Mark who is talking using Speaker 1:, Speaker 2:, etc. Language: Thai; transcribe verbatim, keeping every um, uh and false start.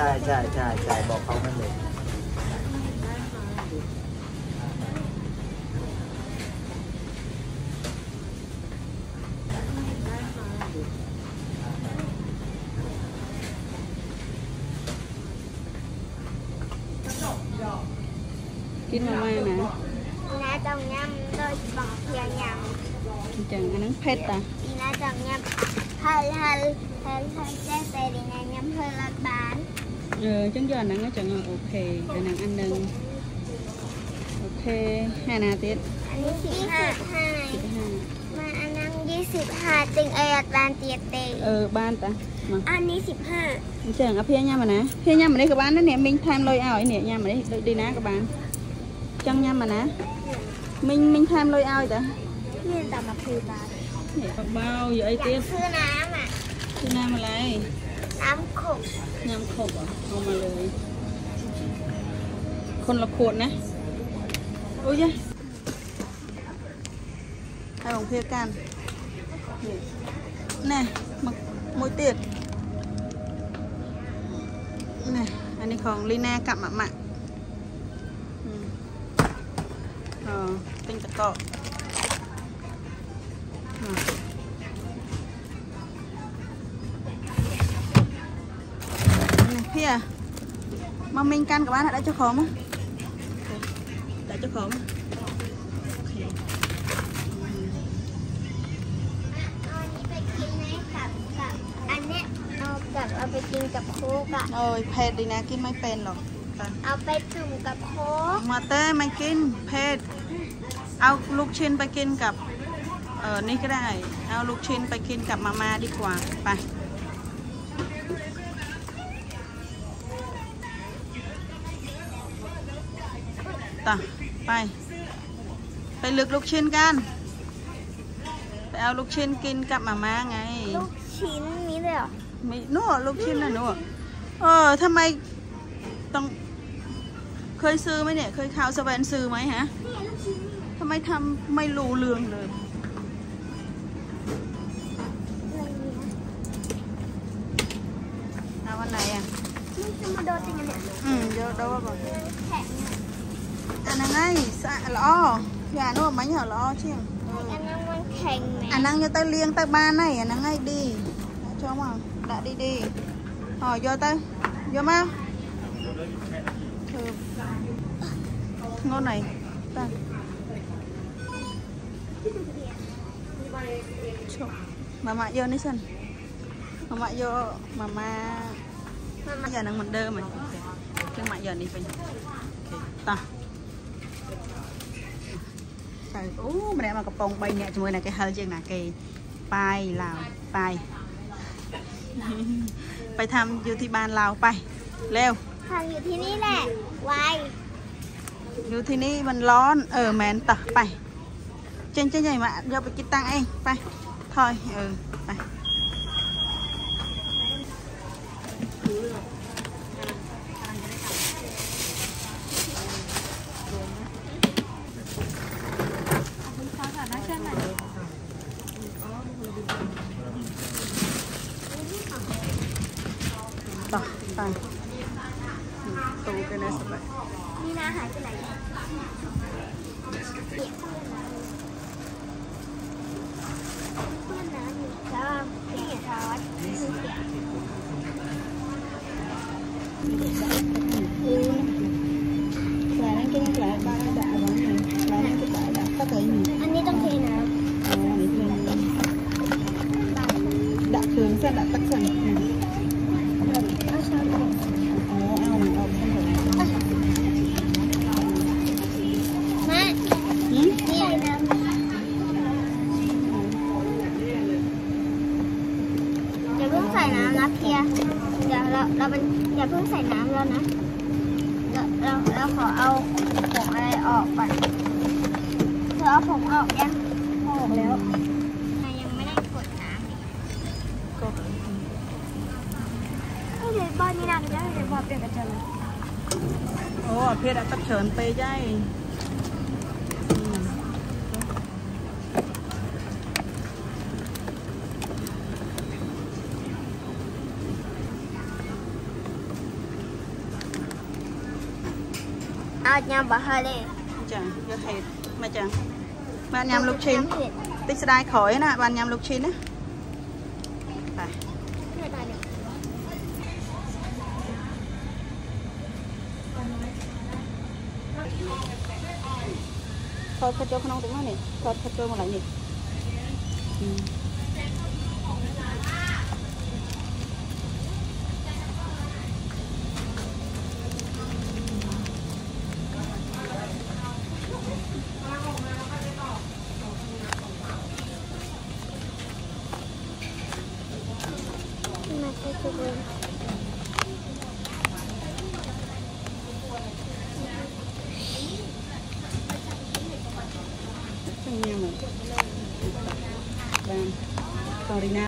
Speaker 1: ช่ใช่ใช่ใช่บอกเขานั่นเลย
Speaker 2: กินมาม่านะ
Speaker 3: น้าจังยำโดยบอกเพียงยำ
Speaker 2: จังอันนั้นเผ็ดอ่ะ
Speaker 3: น้าจังยำฮัลฮัลฮัลฮัลได้ไปดีนะยำเพื่อรักบ้าน
Speaker 2: เออจังยอดนั้นก็จังโอเคแต่นังอันหนึ่งโอเคห้านาที
Speaker 3: อันนี้สิบห้าห้ามาอันนั้นยี่สิบห้าติงเอยบ้านเตียเต
Speaker 2: เออบ้านตา
Speaker 3: อันนี้สิบห้า
Speaker 2: จังเอาเพียงยำมานะเพียงยำมาได้กับบ้านนั่นเนี่ยมิงทำลอยเอาไอเนี่ยยำมาได้ดีนะกับบ้านจังยำมานะมิงมิงทำลอยเอาจ้ะ
Speaker 3: นี่แต่มาคือบ้าน
Speaker 2: เนี่ยปักเบาอยู่ไอเตี้ย
Speaker 3: ซื้อน้ำอ่ะ
Speaker 2: ซื้อน้ำอะไร
Speaker 3: น้ำขบ
Speaker 2: น้ำขบอ่ะเอามาเลยคนละขวดนะโอ้ยให้ของเพียกันนี่มักมวยเตี้ยนี่อันนี้ของลีน่ากับหมะหมะอ๋อเป็นตะกอนี่พี่อะมาเมงกันกับบ้านได้เจ้าของมั้ยได้เจ้าของมั้ย
Speaker 3: เอาไปกินกับโค้กอ่ะ
Speaker 2: โอ้ยเผ็ดดีนะกินไม่เป็นหรอก
Speaker 3: เอาไปจุ่มกับโค้ก
Speaker 2: มาเต้ไม่กินเผ็ดเอาลูกชิ้นไปกินกับเออนี่ก็ได้เอาลูกชิ้นไปกินกับมาม่าดีกว่าไปต่อไปไปเลือกลูกชิ้นกันไปเอาลูกชิ้นกินกับมาม่าไง
Speaker 3: ลูกชิ้นนี้เลยเหรอ
Speaker 2: ไม่นู่นลูกชิ้นนะนู่นเออทำไมต้องเคยซื้อไหมเนี่ยเคยข่าวสแวนซื้อไหมฮะทำไมทำไม่รู้เรื่องเลยเอาวันไหนอ่ะ
Speaker 3: นี่จะมาโดนจริงเนี่ย
Speaker 2: อืมเดี๋ยวดูก่อนอันนั้นไงสะล้ออย่านู่นไหมเหรอล้อเชี่ย
Speaker 3: อันนั้นมันแข็งไหม
Speaker 2: อันนั้นจะตะเลียงตะบ้านไหนอันนั้นไงดีชอบมั้งđã đi đi hỏi vô tay vô mau ngon này ta mà mẹ vô đi xin mà mẹ vô mà mà giờ năng mình đơ mày cái mẹ giờ đi phải ta trời ú mà để mà cặp bông bay nhẹ cho mày này cái hơi chân là kì bay lào bayไปทำอยู่ที่บ้านเราไปเร็ว
Speaker 3: ทำอยู่ที่นี่แหละไว
Speaker 2: อยู่ที่นี่มันร้อนเออแมนต่อไปเจนเจนใหญ่มาเดี๋ยวไปกินตังเองไปถอยเออไปต่อไปตูกันนะสบาย
Speaker 3: นี่นะหายไปไหนเพื่อนนะอยู่แล้วพี่อย่าทอด
Speaker 2: ปลานั่นกินปลาปลาด่าบ้างเลยปลานั่นกินปลาด่าก็เคยมี
Speaker 3: อันนี้ต้องเทน้
Speaker 2: ำอ๋ออันนี้เทน้ำด่าเคืองเส้นด่าตักเส้น
Speaker 3: เอาชาม
Speaker 2: อ๋อเอาเอาข้าวเหนียว
Speaker 3: แม่นี่ใส่น้ำอย่าเพิ่งใส่น้ำนะเพียเดี๋ยวเราเราเป็นอย่าเพิ่งใส่น้ำแล้วนะเราเราเราขอเอาผงอะไรออกก่อนเธอเอาผงออกยังออกแล้วยังไม่ได้กดน้ำกดเดี๋ยวบอลนี่นะเดี๋ยวเดี๋ยวบอลเปลี่ยนกระจก
Speaker 2: โอ้เพชรตักเฉินไปใหญ่
Speaker 3: อาญามบะฮาเล่
Speaker 2: จังเยอะเห็ดมาจังบ้านยำลูกชิ้นติ๊กสไลด์ขอยนะบ้านยำลูกชิ้นนะไปทอดข้าวเจ้าขนมตรงนั้นนี่ทอดข้าวเจ้ามาไหนนี่
Speaker 3: มาใส่ถุงมือ
Speaker 2: Bang, sorry na.